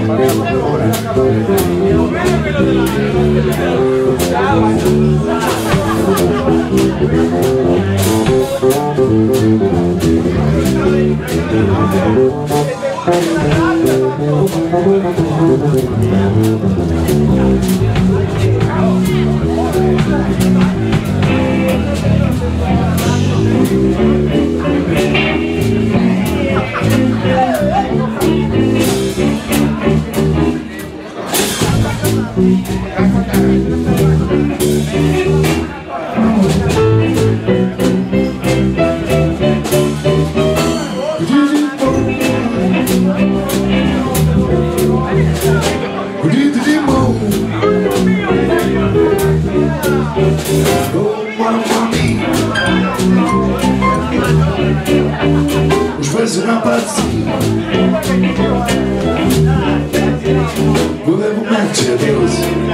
Volevo mettere a Deus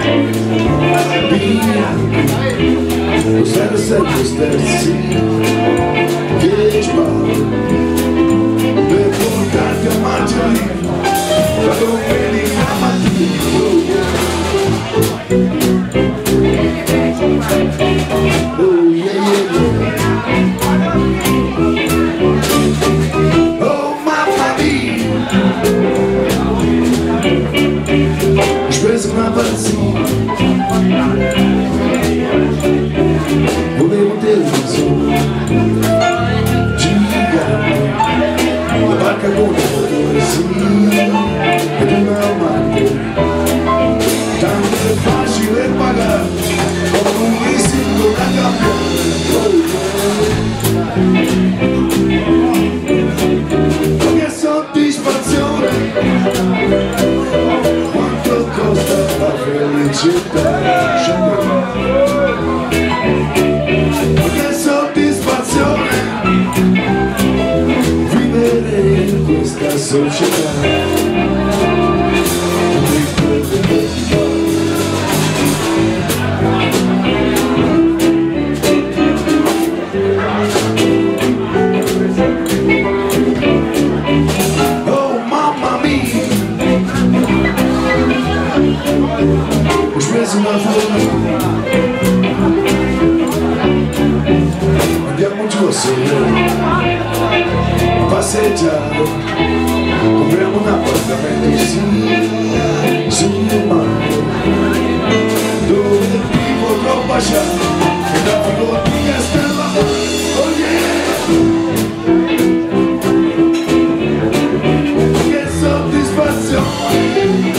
o 07 sterzi che sparo per portarti a mangiare la domenica mattina. Oh yeah yeah yeah. Oh mamma mia, speso una pazzia, volevo televisore gigante, la barca con le fotografie ed un amante, tanto è facile pagare con un leasing da cambiare. Che soddisfazione, quanto costa la felicità, che soddisfazione vivere in questa società. Ho speso una forma, andiamo giù a sole, a passeggiare, compriamo un appartamento sì, sul mare, dove ti potrò baciare e da figlia stella mare. Oh yeah! Che soddisfazione,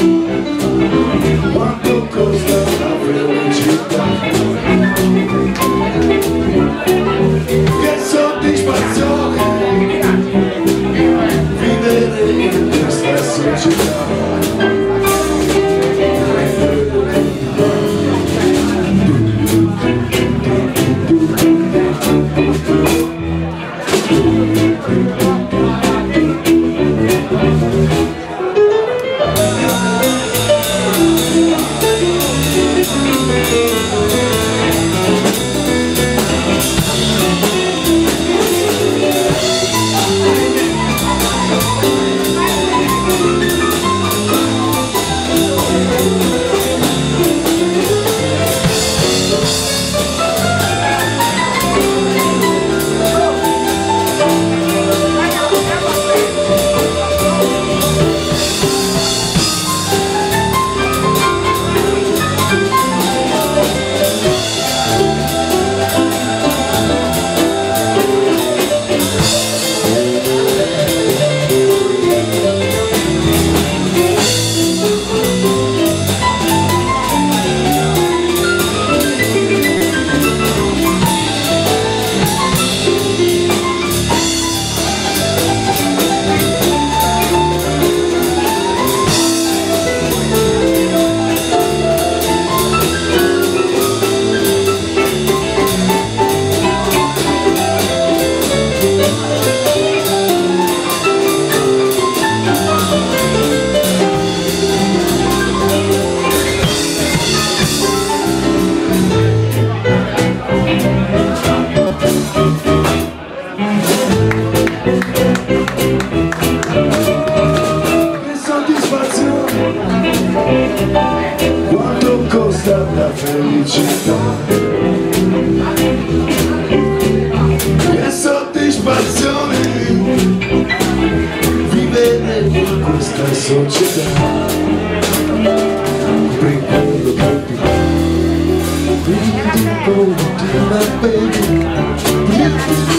quanto costa la felicità, che soddisfazione vivere in questa società. soddisfazione, quanto costa la felicità. Che soddisfazione vivere in questa società. Brincando tutti, baby.